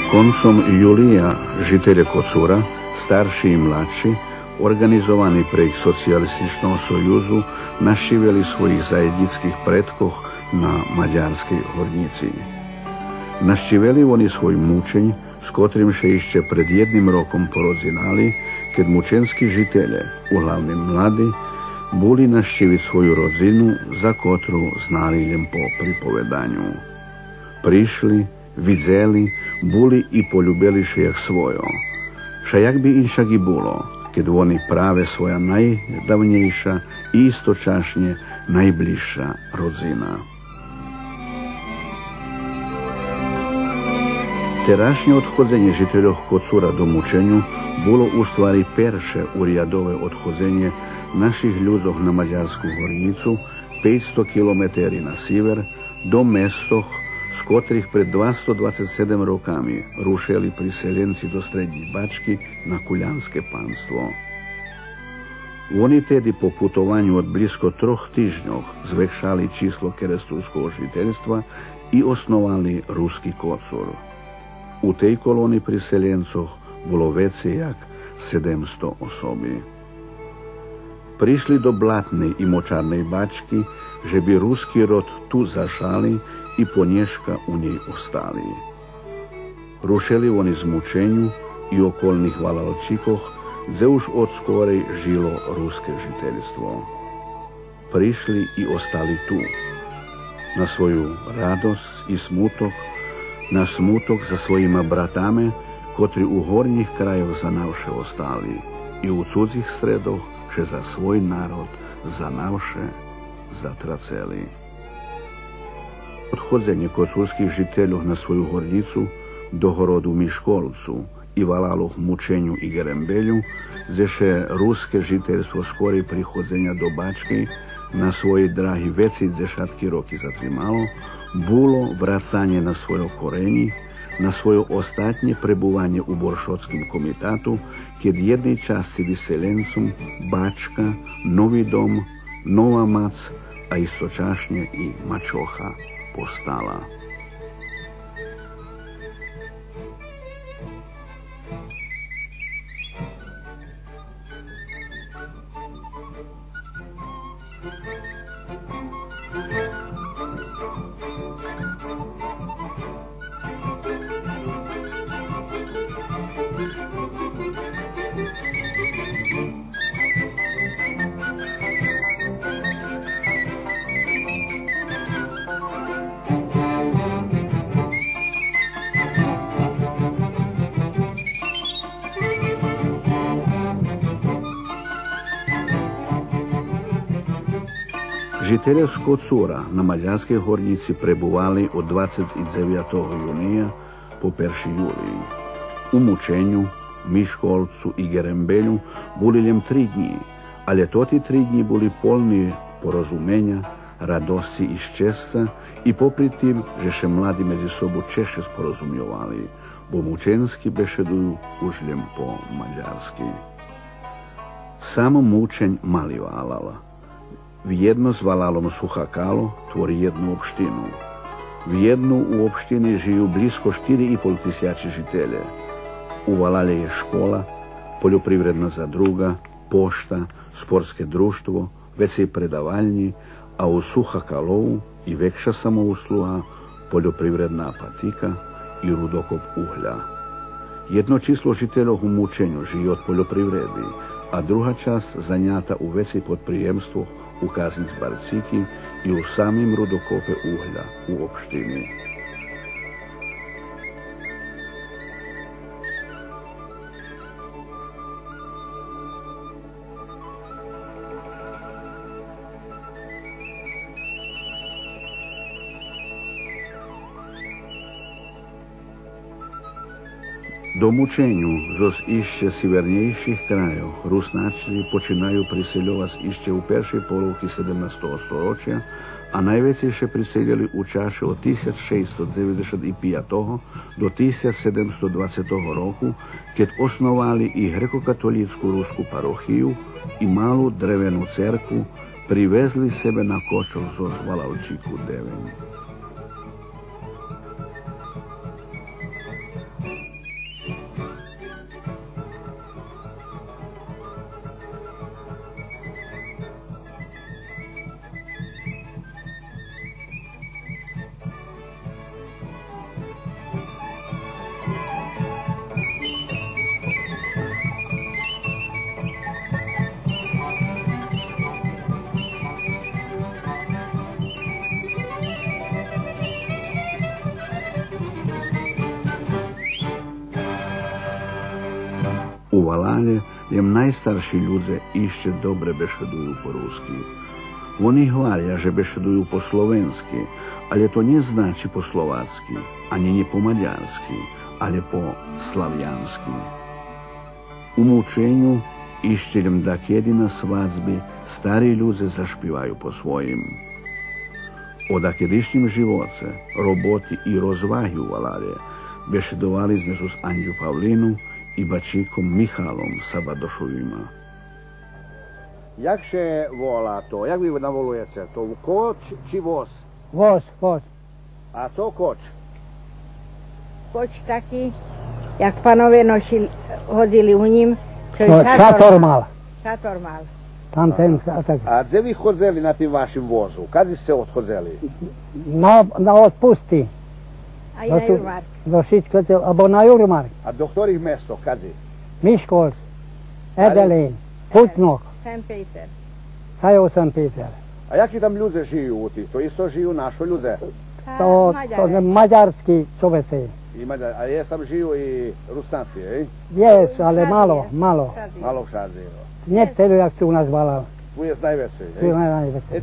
Koncom julija žitelje Kocura, starši i mladši, organizovani prek Socialističnom sojuzu, našiveli svojih zajednických predkoh na Maďarskej hornici. Našiveli oni svoj mučenj, s kotrim še išće pred jednim rokom porodzinali, keď mučenski žitelje, uglavnom mladi, buli našivit svoju rodzinu, za kotru znali ljem po pripovedanju. Prišli, vidzeli, buli i poljubeliše jak svojo. Ša jak bi inšak i bulo, keď oni prave svoja najdavnejša i istočašnje najbližša rodzina. Terašnje odchodzenje žiteľov Kocura do mučenju bolo u stvari perše uriadove odchodzenje naših ľudzoch na Maďarsku hornicu 500 km na sever do mestoch, z kotrih pred 227 rokami rušeli priseljenci do Srednjih Bački na Kuljanske panstvo. Oni tedy po putovanju od blisko 3 týždňoch zvekšali číslo kerestovského žiteľstva i osnovali Ruski Kocur. U tej koloni priseljencoch bolo vece jak 700 osobi. Prišli do Blatnej i Močarnej Bačky, že by ruski rod tu zašali i ponješka u njej ostali. Rušeli oni zmučenju i okolnih Valalčikoh, gdje už od skorej žilo ruske žiteljstvo. Prišli i ostali tu, na svoju radost i smutok, na smutok za svojima bratame, kotri u hornjih krajov za navše ostali i u cudzih sredoh, že za svoj narod za navše zatraceli. Odchodzenje kocurskih žiteľov na svoju hornicu do horodu Miškolcu i Valaloh mučenju i Gerembelju, zeše ruske žiteľstvo skorej prichodzenja do Bačky na svoje drahi veci dešatky roky zatrimalo, bulo vracanje na svojo koreni, na svoje ostatnje prebuvanje u Boršotskim komitatu, keď jednej časti vyseljencom Bačka, Novi dom, Nova Mac, a istočašnje i Mačoha postala. Žitelje z Kocura na Maďarskej hornici prebuvali od 29. junija po 1. juliji. U mučenju, Miškolcu i Gerembelju boli ljem 3 dni, ali toti 3 dni boli polni porozumenja, radosti i ščesca i popri tim, že še mladi među sobu češe sporozumjovali, bo mučenski bešeduju už ljem po mađarski. Samo mučenj mali valala. Vjedno s Valalom Suha Kalo tvori jednu opštinu. Vjednu u opštini žiju blisko 4,5 tisjači žitelje. U Valale je škola, poljoprivredna zadruga, pošta, sportske društvo, vecej predavaljnji, a u Suha Kalovu i vekša samousluha, poljoprivredna patika i rudokop uhlja. Jedno číslo žiteľov u mučenju živi od poljoprivredi, a druga čast zanjata u vecej podprijemstvu u Kaznic Barciki i u samim rudokope uhlja u opštini. Do mučenju zos išće sivernejších krajov Rusnači počinaju priseljovati išće u peršej polovki 17. storočja, a najvećiše priseljali u čaše od 1695. do 1720. roku, keď osnovali i grekokatolícku rusku parohiju i malu drevenu cerkvu, privezli sebe na kočov zos Valalčiku 9. Valale, jem najstarší ľudze ešte dobre bešedujú po rusky. Oni hvaria, že bešedujú po slovensky, ale to neznačí po slovácky, ani nie po maďarsky, ale po slaviansky. U mučenju ešte jem dakedy na svadbi starí ľudze zašpívajú po svojim. O dakedišnjim živoce, roboti i rozvahi u Valale bešedovali sme su s Andju Pavlinu i bačikom Michalom Sabadošovima. Jak się wola to? Jak wy navolujecie? To koč czy voz? Voz, voz. A co koč? Koč taký, jak panowie chodzili u ním, čo No, šator mal. Šator mal. Tam ten, tak. A gdzie wy chodzili na tym waszym wozu? Kiedy ste odchodzili? Na odpusti. A i na Jurmark. Do Šičkote, abo na Jurmark. A do których miastów? Kiedy? Miškolc, Edelin, Putnok, St. Peter. Sajo St. Peter. A jaki tam ludzie żyją u tych? To isto żyją naši ludzie? To maďarski čoveci. A jest tam żyją i Rusnaci, ej? Jest, ale malo. Malo šadzi. Nie tyle jak tu u nas valal. Tu jest najveći, Tu ej? najveći.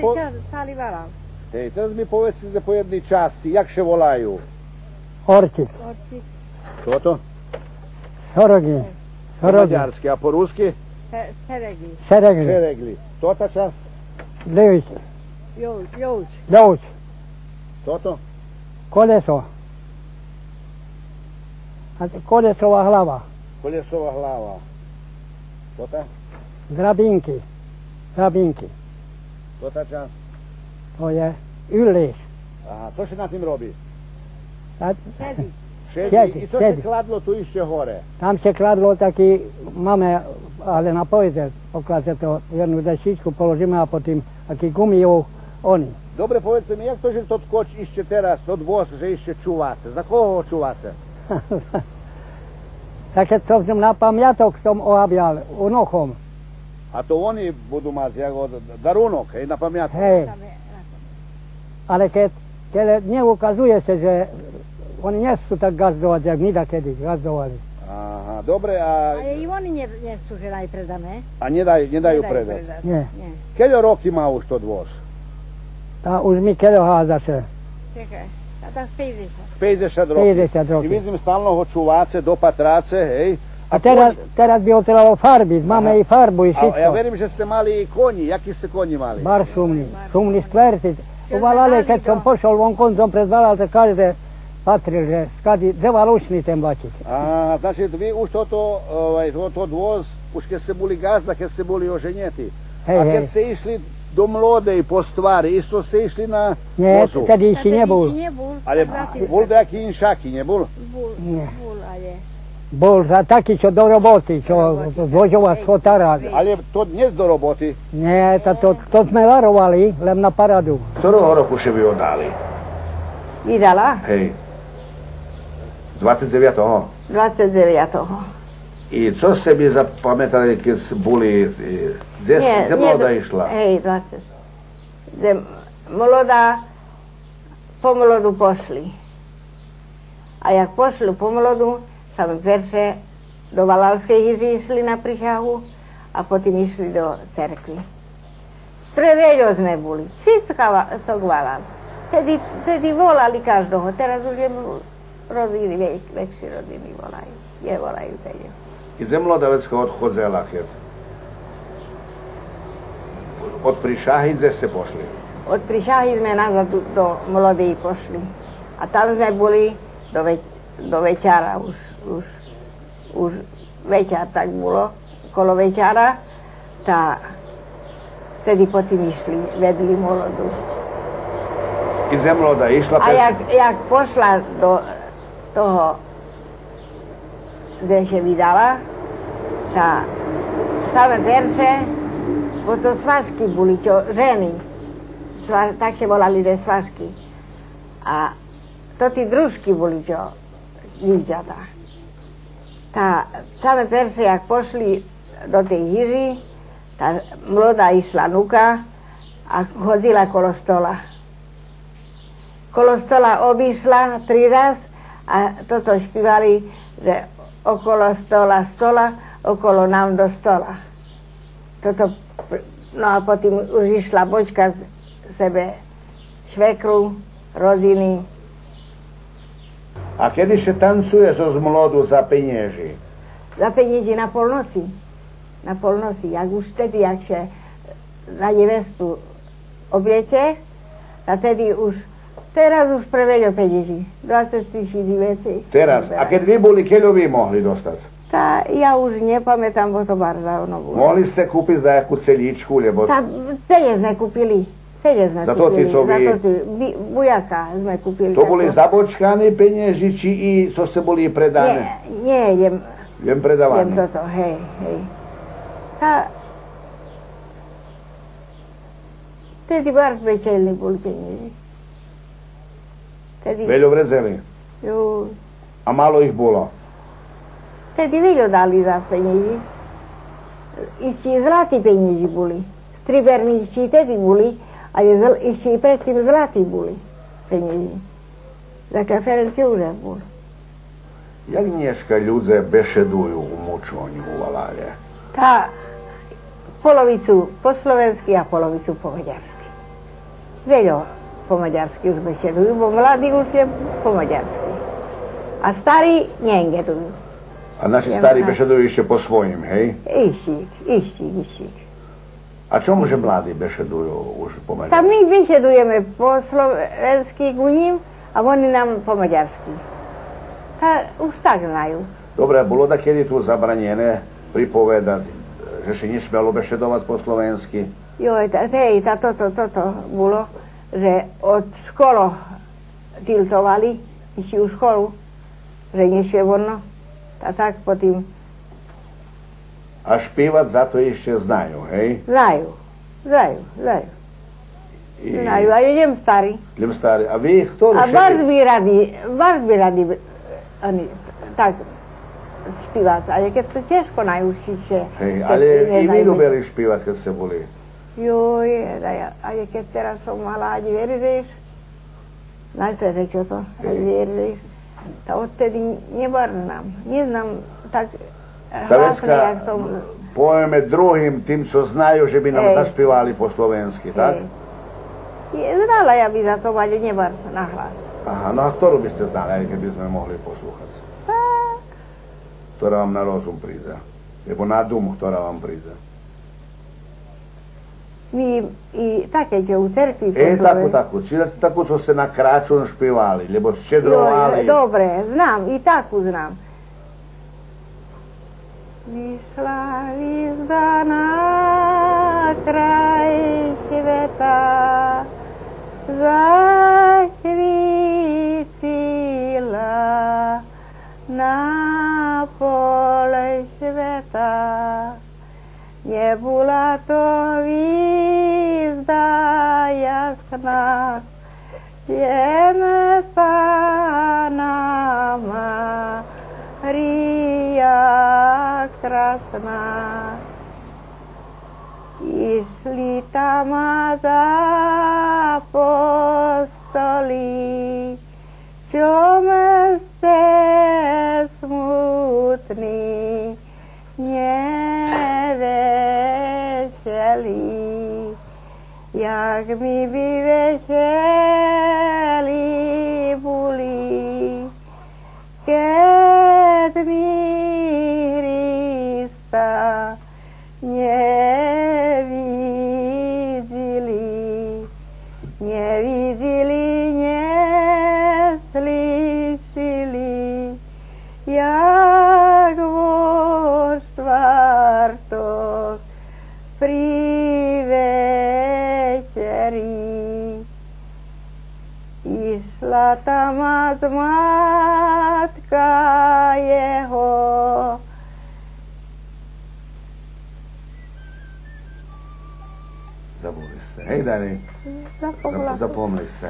Teraz mi powiedzcie po jednej časti, jak się volajú? Orčić, Čo to? Šorogi, Po maďarsky, a po rusky? Seregi. Šeregli, Šeregli. To ta čast? Ljuč, Jouč. Ljuč, To? koleso. A kolesova hlava, Kolesova hlava. To ta? drabinky. To ta čast? To je ylliš. Aha, co się na tym robi? Sedi. Siedzi. I co się siedzi. kladlo tu iście hore? Tam se kladlo taký, máme, ale na povede, poklad to jednu dešičku položíme a potom aký gumijov oni. Dobre, powiedzcie mi, jak to, że to koč iście teraz, to voz, że iście čuvace? Za koho ho čuvace? Takže to som na pamiatok som ohabjal unochom. A to oni budu mať jako darunok, hej, na pamiatku. Hej, ale keď neukazuje sa, že oni nie sú tak gazdovať, jak my dakedy gazdovali. Aha, dobre, a I oni nie sú, že najpredané. nedajú predať. Nie. Keľo roky má už to voz? Tá už mi keľo házaše. Čekaj, a tak 50. 50 rokov. 50 rokov. I vidím stalno ho čuvace, do patrace, hej. A teraz by ho trebalo farbiť, máme i farbu i A ja všetko. verím, že ste mali i koni. Jakí ste koni mali? Bar šumni skverci. Uvalali, keď som pošol von koncom pred valal, to každé patril, že skadi devalučný ten bačik. A, znači vi už toto voz, už keď ste boli gazda, keď ste boli oženjeti. Hej, A keď hej. ste išli do mlodej po stvari, isto ste išli na Nie, vozu. tedy ešte nebol. Ale bol nejaký inšaký, nebol? Nie. Bol, ale... Bol za taký, čo do roboty, čo zložova schotara. Ale to dnes do roboty. Nie, to sme varovali, len na paradu. Ktorého roku še vy oddali? Vydala? Hej. 29. 29. I co ste by zapamätali, keď boli... Kde mloda išla? Hej, 20. Po mlodu pošli. A jak pošli po mlodu, sami perše do Valalskej hiži išli na Prišahu a potom išli do cerkvy. Preveľo sme boli, všetko Valal. Tedy volali každého, teraz už je rodiny, väčší rodiny volajú tedy. I ze mlodavecka odchodzela, keď... Od Prišahy, kde ste pošli? Od Prišahy sme nazad do Mlodej pošli. A tam sme boli do večera už večer tak bolo, kolo večera, tá vtedy potom išli, vedli Mlodu. I Zemloda išla... A jak pošla do toho, kde sa vydala, tá same perše, potom svažky boli, čo ženy, tak sa volali de svažky. A to tí družky boli, čo dívčatá. Tá same perše, jak pošli do tej hiži, tá mloda išla nuka a chodila kolo stola. Kolo stola obišla 3 raz a toto špívali, že okolo stola okolo nám do stola. No a potom už išla počkať sebe švekru, rodiny. A kedy še tancuje zo zmlodu za penieži? Za penieži na polnoci. Na polnoci. Jak už vtedy, jak še na nevestu obliece, a tedy už, teraz už pre veľa penieži. 20 000 veci. Teraz. A keď vy boli, keľo vy mohli dostať? Tá, ja už nepamätám, bo to bar dávno bolo. Mohli ste kúpiť za jakú celíčku, lebo... Tá, celé sme kúpili. Celé sme za kúpili. To bujaka sme kúpili. To boli zabočkané penieži, či i co ste boli predané? Nie, jem predávané. Jem toto, hej. Tá... Tedy bar zväčšelní boli penieži. Veľo vrezeli? Jo. A málo ich bolo? Tedy veľo dali za penieži. Ešte zlatí penieži boli. Striberní ešte tedy boli, ale ešte predtým zlatí boli penieži. Taká Ferenc Jozef bol. Jak dneska ľudia bešedujú u mučoni u Valáre? Tá polovicu po slovensky a polovicu po maďarsky. Veľo po maďarsky už bešedujú, bo mladí už je po maďarsky. A starí neengedujú. A naši starí bešedujú ešte po svojim, hej? Ištík. A čo môže mladí bešedujú už po maďarsky? Tam my bešedujeme po slovensky ku ním a oni nám po maďarsky. Tá už tak znajú. Dobre, bolo da kedy tu zabranené pripovedať, že si nesmielo bešedovať po slovensky? Joj, toto bolo, že od školu tiltovali, išli u školu, že nešie vonno. A tak potom... A špívať za to ešte znajú, hej? Znajú. Znajú, a idem starý. A vy ktorú A vás by radi oni tak špívať, ale keď to ťažko najúčiť, že... Hej, ale i vy ľubili špívať, keď ste boli. Joj, ale keď teraz som mala, ani veriš, najprve čo to, ani veriš. A odtedy neznám tak hlasne, jak som... Povieme druhým, tým, čo znajú, že by nám zaspívali po slovensky, tak? Znala ja by za to, ale nebar na hlas. Aha, no a ktorú by ste znali, aj keby sme mohli poslúchať? Tak. Ktorá vám na rozum príde? Lebo na dum, ktorá vám príde? My i také, že u cerkvi... Takú. Čiže takú, čo ste na kráčun špívali, lebo ščedrovali. Dobre, znám, i takú znám. Vyšla hviezda na kraj sveta, zasvítila na pole sveta. Nebola to hviezda jasná, jeme Pána Mária krásna. Išli tam za apostoli, čo ste smutní, neveseli, jak my by veseli boli, keď my Krista nevideli, neslyšili, jak vo štvrtok pri večeri išla tam matka jeho. Zabudli ste. Hej, Dani. Zapomnili ste.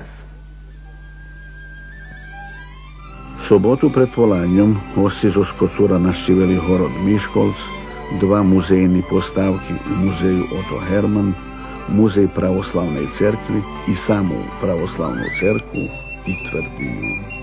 V sobotu pred volanjom gosti zo Skocura naštiveli Horod Miškolc, 2 muzejni postavki u muzeju Otto Hermann, muzej pravoslavnej cerkvi i samu pravoslavnu cerkvu i tvrđinu.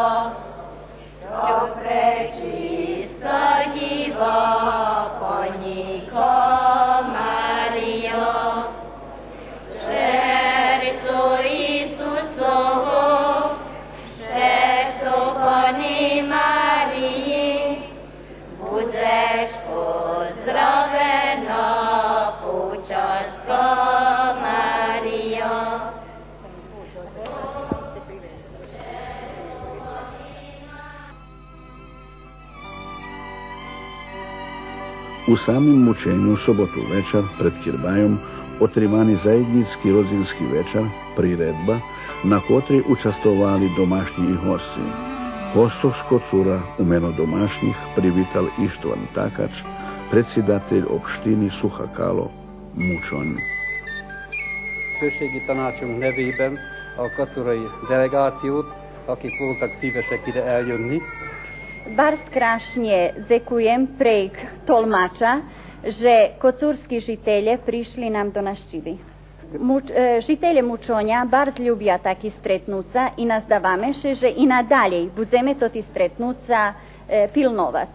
U samim mučenju sobotu večer pred Kirbajom otrimani zajednický rodzinský večer, priredba, na kotri učestovali domašnji gosti. Gostov z Kocura u meno domašnjih privital Ištvan Takač, predsjedatelj opštini Suha Kalo, Mučony. Községi tanácsunk nevében a kocurai delegációt, akik voltak szívesek ide eljönni. Bar skrašnje dzekujem prek tolmača, že kocurski žitelje prišli nam do naščivi. Žitelje Mučonja bar zljubija taki stretnuca i nas davameše, že i nadalje budzeme toti stretnuca pilnovac.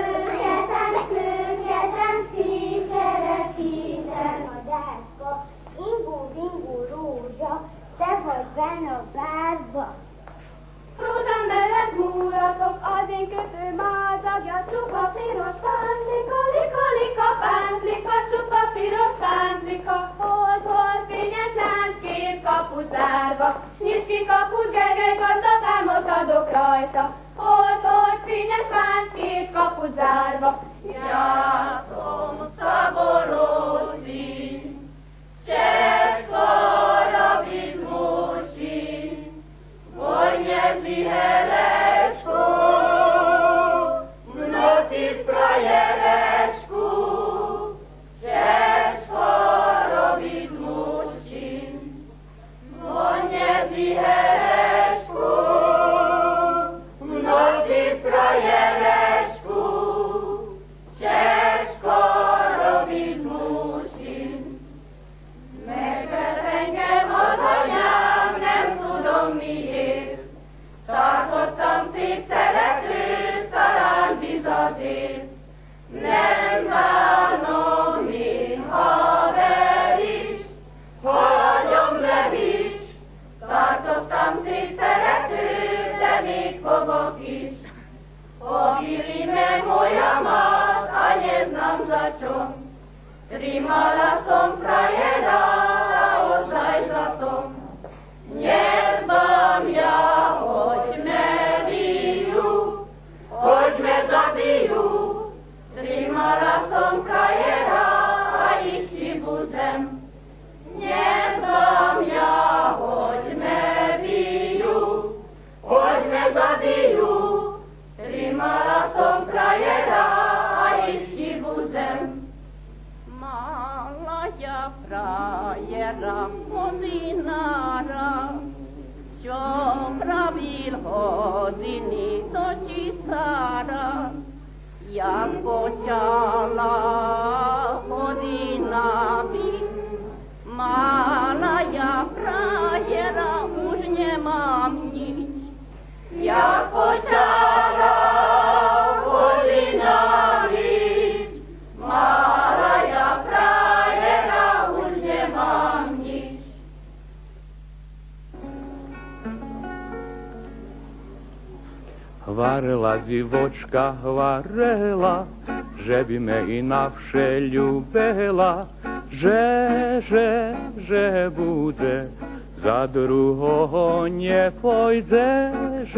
Rózsám mellett múlatok, az én kötőm ázagja, csupa piros pántlika, lika, lika, pántlika, csupa piros pántlika. Holt, holt, fényes lánckép kapu zárva, nyisd ki kaput, Gergely gazda, támot adok rajta. Holt, holt, fényes lánckép kapu zárva, jászom szaboló szín, Českora bizmósi. Poniezdzi hereczku, mnoty frajereczku, ciężko robić muszcin. Poniezdzi hereczku, mnoty frajereczku, ciężko robić muszcin. Megvetengem az anyám, nem tudom miért. Tartottam szép szeretőt, talán bizatért. Nem bánom én haver is, hagyom le is. Tartottam szép szeretőt, de még fogok is. Pobili me moja mat, a nie znam za čom. Trimala som frajera, a ozaj za tom. Nie dbam ja, choć me biju, choć me zabiju. Trimala som frajera, a iści budzem. Nie dbam ja, choć me biju, choć me zabiju. Trimala som frajera, a iści budzem. Malaya frajera hodinara, що правил години точі сара, як почала година бить, малая фраєра уж не мам ніч. Як почала година бить, малая фраєра уж не мам ніч. Hvarela divočka, hvarela, že bi me inavše ljubela, že bude, za drugo nje pojde,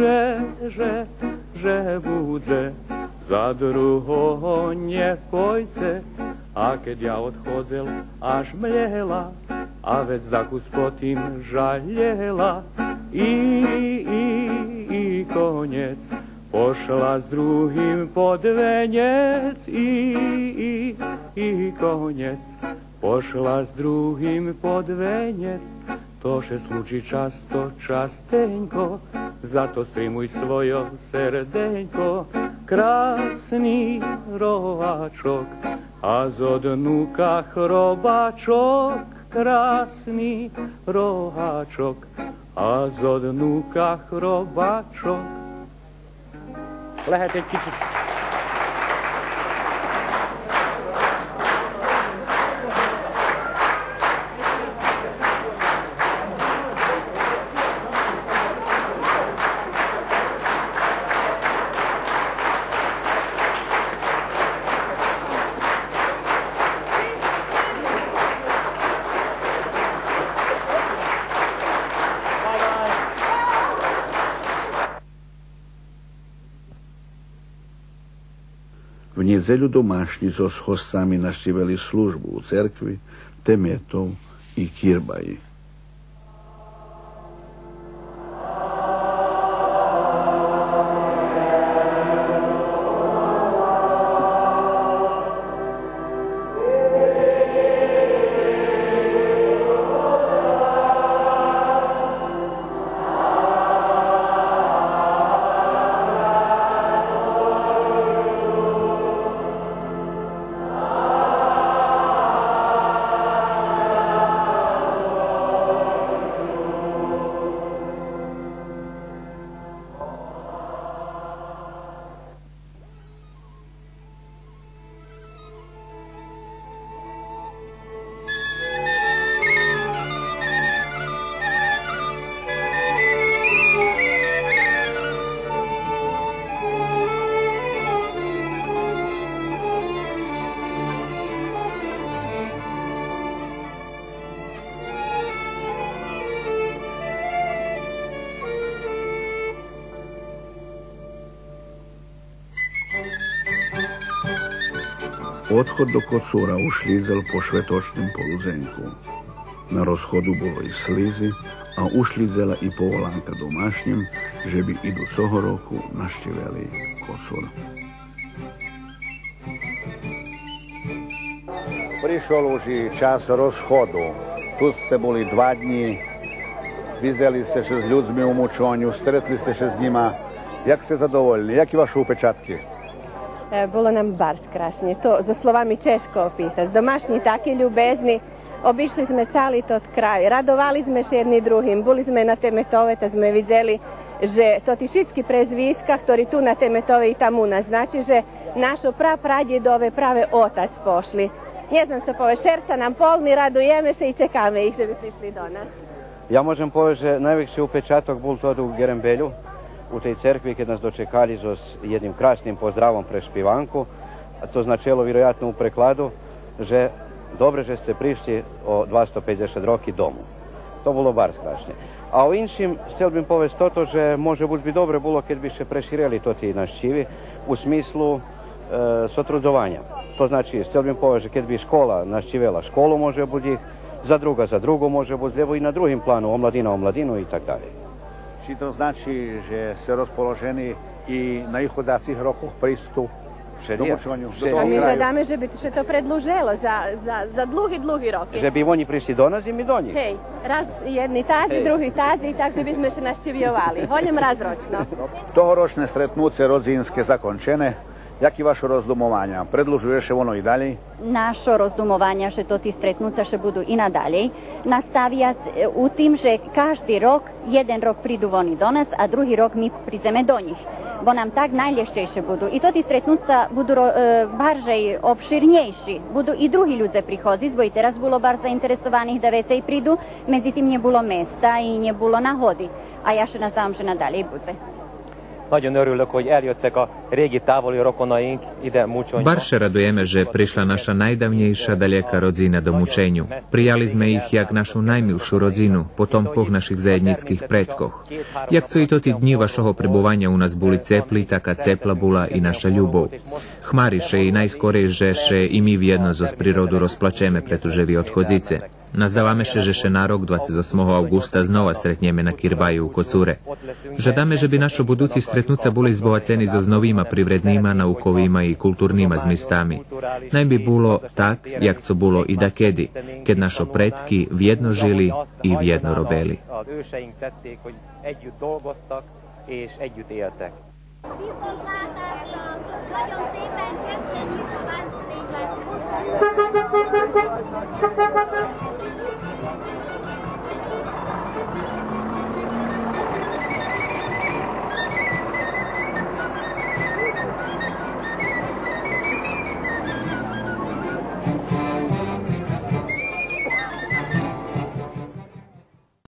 že bude, za drugo nje pojde. A kad ja odhodzel, až mljela, a već zakus potim žaljela, i konjec, pošla s drugim pod venjec, i konjec, pošla s drugim pod venjec. To še sluči často, častenjko, zato strimuj svojo srdenjko. Krasni rovačok, a zod nuka hrobačok, krasni rovačok, a zod nuka hrobačok. lehet egy kicsit... V nedzeľu domášni so hostami naštívili službu u cerkvi, temetov i kirbaji. Odchod do kocúra ušlízel po švetočnom poluzenku. Na rozchodu bolo i slizy a ušlízela i povolánka domášnjim, že by idúcoho roku naštívili kocúr. Prišol už i čas rozchodu. Tu ste boli 2 dní, videli ste se s ľuďmi u mučonju, stretli ste se s njima. Jak ste zadovoljni? Jaki vaši upečatki? Було нам бар скрашне, то за словами чешко описать. Домашні такі любезні, обійшли сме цілий тот край, радували сме ще jedni drugim, були сме на Теметове, та сме видели, že to ti všetky prezviska, ktorí tu na Temetove i tam u nas, znači, že našo pradjedove prave otac pošli. Ne znam co pove, šerca nam polni, radujeme se i čekame ih, že bi prišli do nas. Ja môžem povedať, že najväčší upečatok bol to u Gerembelju, u tej cerkvi, keď nás dočekali s jednim krasnim pozdravom pre špivanku, a to značilo vjerojatno u prekladu, že dobre, že ste prišli o 250 roki domu. To bolo bar strašne. A o inšim, chcel bym povedať toto, že može by dobre bolo, keď by še preširili to ti naščivi u smislu sotrudzovanja. To znači, chcel bym povedať, že keď by škola naščivela školu, može buď za drugo može buď, lebo i na drugim planu, omladinu i tak dalje. Či to znači, že ste rozpoloženi i na ihodacích rokoch prístup do mučonju? A mi žadame, že by to predluželo za dlugi roky. Že by oni prišli do nas i mi do njih. Hej, raz jedni tazi, drugi tazi, tak že by sme še naščivjovali. Voljam razročno. Tohoročne stretnuce rodzinske zakončene. Jaki vaše rozdumovanja? Predlužuje še ono i dalje? Našo rozdumovanja, že to ti stretnuca še budu i nadalje, nastavija u tim, že každi rok, jeden rok pridu oni do nas, a drugi rok mi prizeme do njih. Bo nam tak najlješćejše budu. I to ti stretnuca budu baržej obširnejši. Budu i drugi ľudze prihodzi, zbog i teraz bilo bar zainteresovanih da vecej pridu, međutim nje bilo mesta i nje bilo nahodi. A ja še nazdam, že nadalje bude. Nagyon örülök, hogy eljöttek a régi távoli rokonaink ide mučonju. Bar še radujeme, že prišla naša najdavnejša daleka rodzina do mučenju. Prijali sme ich jak našu najmilšu rodzinu, potomkoch našich zajednických predkoch. Jak co i to ti dni vašoho prebuvanja u nas boli cepli, taka cepla bula i naša ljubov. Chmariše i najskorej, že še i mi vjedno zo z prirodu rozplačeme pretuževi odchodzice. Nazdávame še, že na rok 28. augusta znova stretneme na Kirbaju u Kocure. Žadame, že by našo budúci stretnuca boli zbohaceni so novýma privrednýma, naukovýma i kulturnýma zmistami. Najby bolo tak, jak co bolo i dakedy, keď našo predky vjedno žili i vjedno robeli.